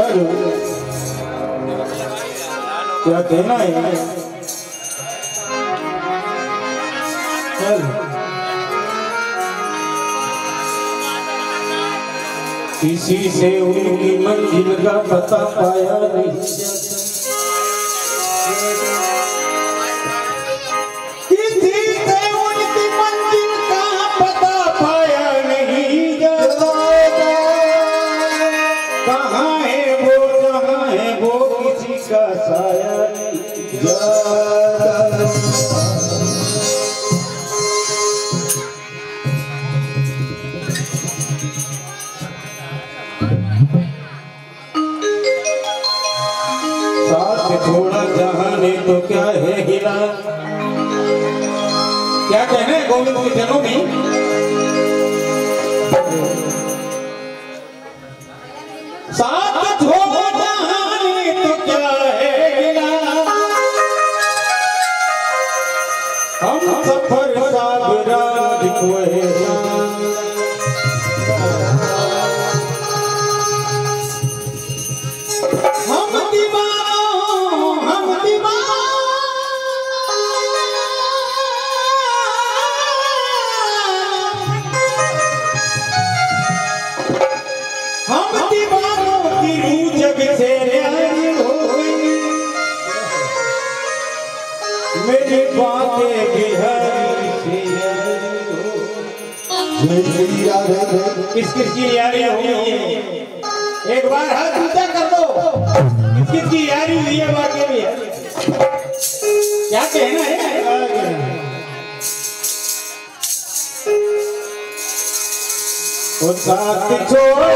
क्या कहना है? चल किसी से उनकी मंजिल का पता पाया नहीं, किसी से उनकी मंजिल का पता पाया नहीं जाता। कहाँ है वो किसी का साया नहीं जाता। साथ थोड़ा जहाने तो क्या है गिला। क्या कहना है गोविंद के जनों में? साथ थोड़ा जहाने तो क्या है गिला, हम सफर साबराज को है। मेरी बातें किसकी यारी हुई है? एक बार हाथ ऊंचा कर दो। किसकी यारी हुई है? वाकई में क्या कहना है? वो साथ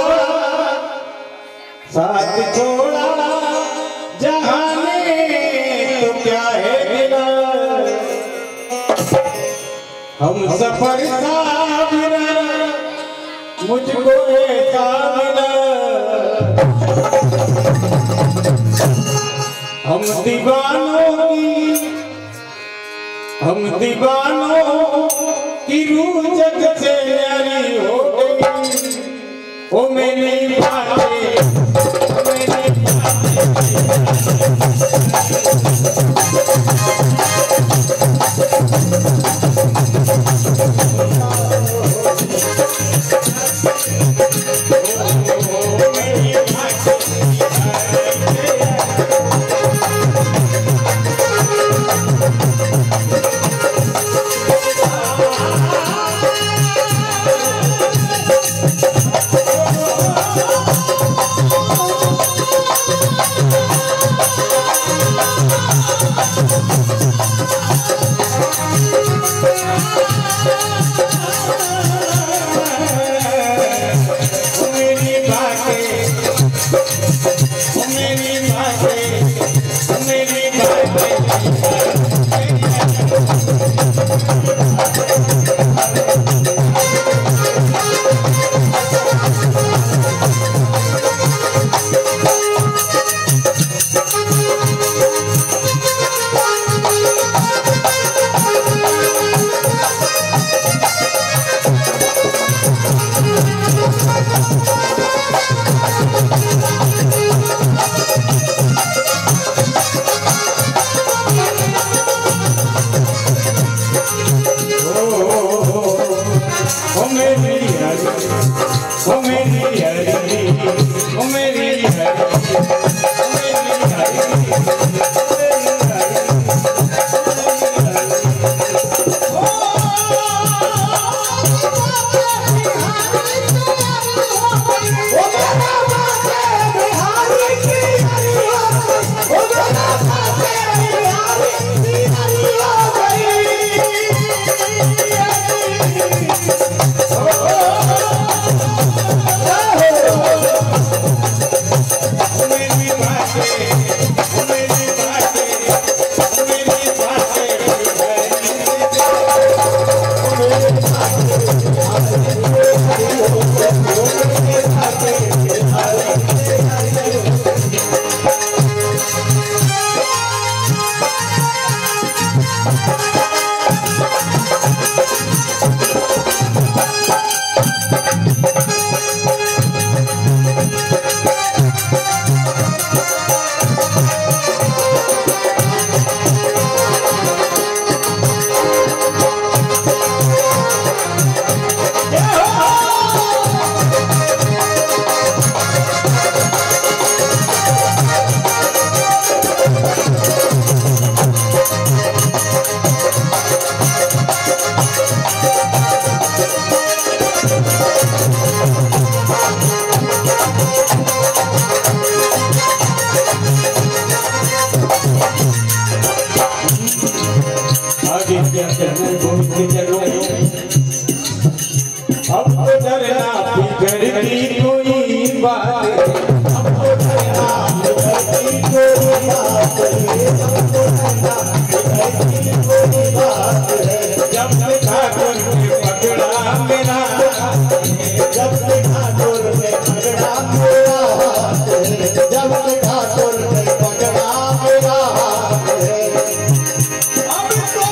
छोड़ा जहाने तो क्या है गिला, हम सफर साबिरा मुझको ऐसा मिला। हम दीवानों की रूह जग से न्यारी हो गई। ओ मेरी बातें मेरा, जब से ठाकुर ने पकड़ा मेरा, जब से ठाकुर ने पकड़ा मेरा, अब तो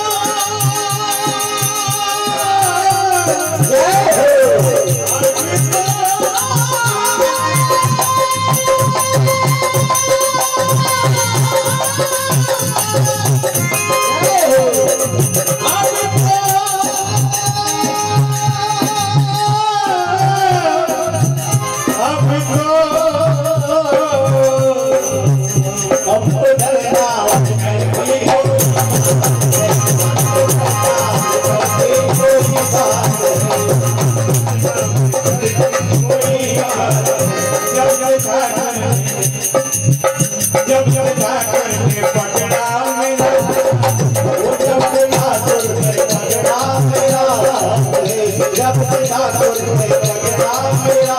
जब जब ठाकुर ने पकड़ा मेरा, जब से ठाकुर ने पकड़ा मेरा, जब से ठाकुर ने पकड़ा मेरा,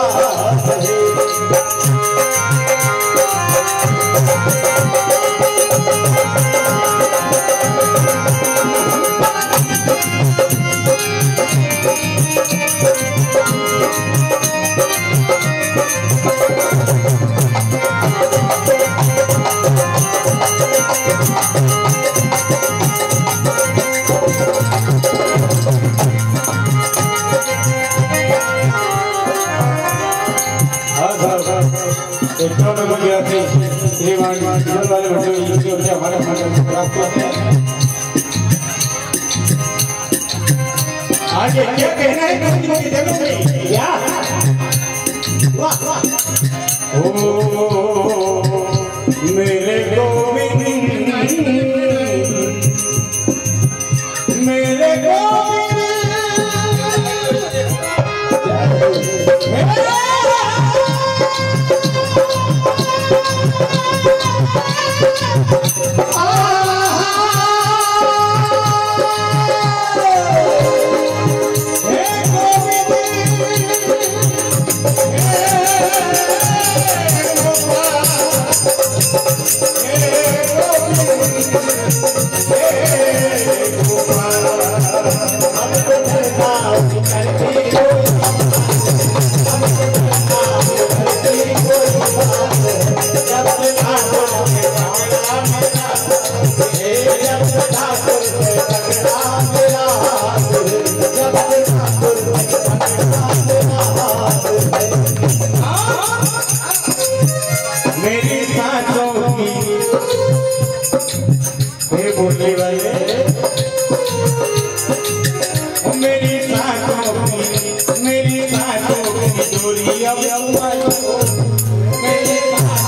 वाले बच्चे हमारे आगे क्या कहना है क्या? ओ मेरे गोविंद, मेरे गोविंद, मेरी सांसों की बोलने वाले, मेरी सांसों की दूरी अब मेरी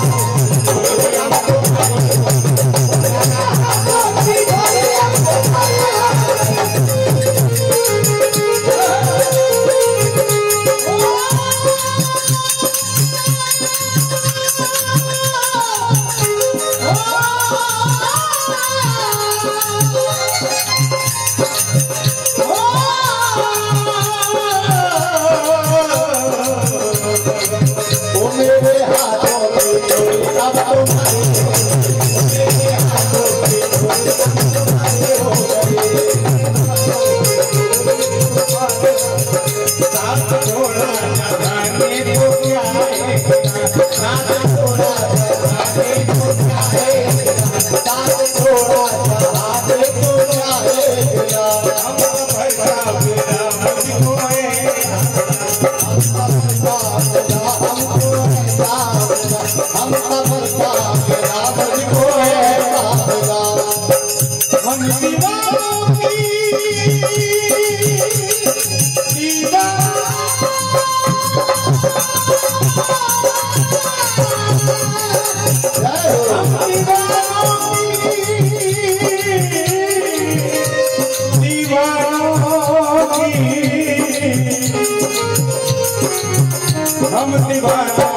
हम दीवानों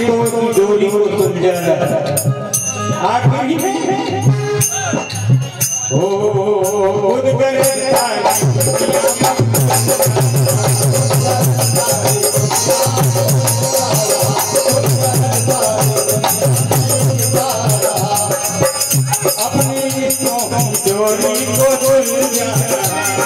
रिश्तों की डोरी को सुलझाना आखिरी है ओ खुद करता अपनी रिश्तों की डोरी को सुलझाना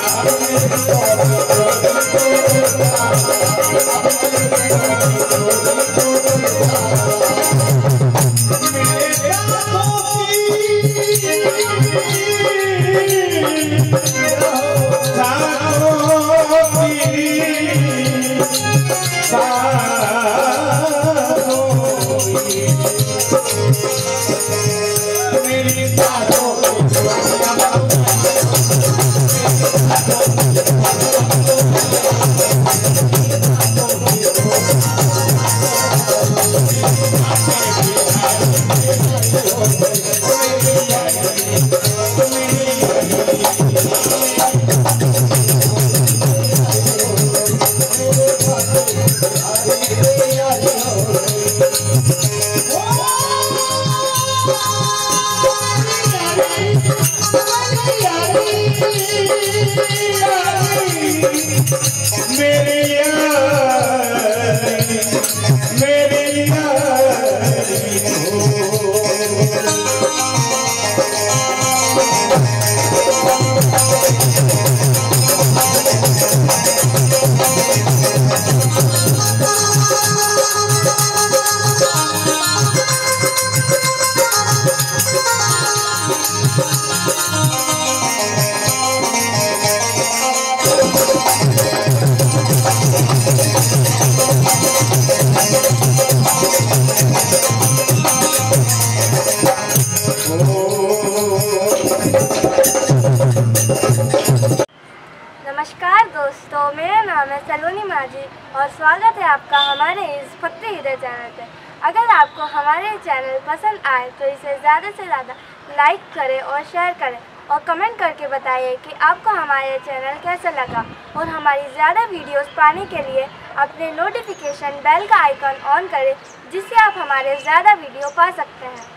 नमस्कार दोस्तों, मेरा नाम है सलोनी माझी और स्वागत है आपका हमारे इस भक्ति हृदय चैनल पे। अगर आपको हमारे चैनल पसंद आए तो इसे ज़्यादा से ज़्यादा लाइक करें और शेयर करें और कमेंट करके बताइए कि आपको हमारे चैनल कैसा लगा। और हमारी ज़्यादा वीडियोस पाने के लिए अपने नोटिफिकेशन बेल का आइकन ऑन करें, जिससे आप हमारे ज़्यादा वीडियो पा सकते हैं।